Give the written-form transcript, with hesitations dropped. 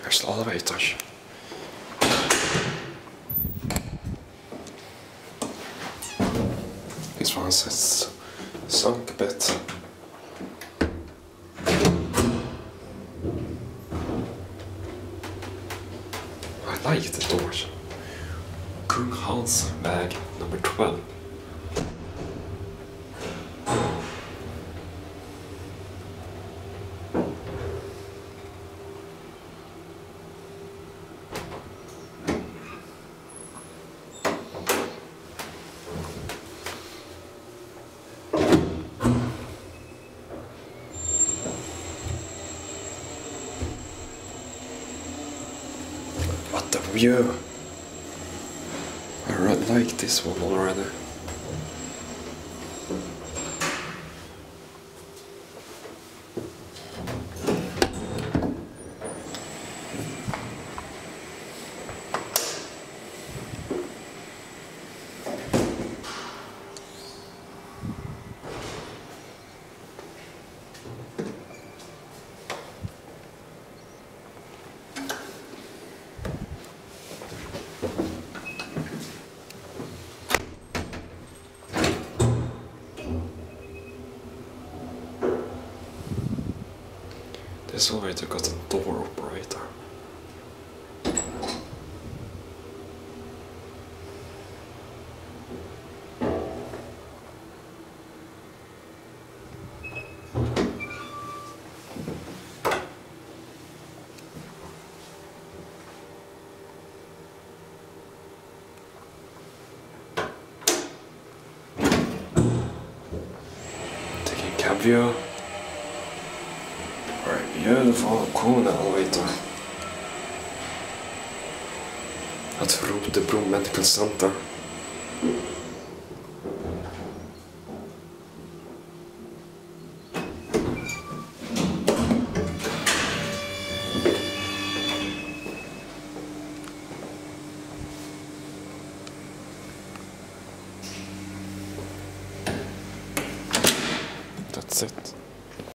There's the elevator. This one says sunk a bit. I like the doors. Kung Hans bag number 12. What the view! I like this one already. This elevator got a door operator. Taking cab view. Very beautiful, cool elevator. At Rotebro Medical Center. That's it.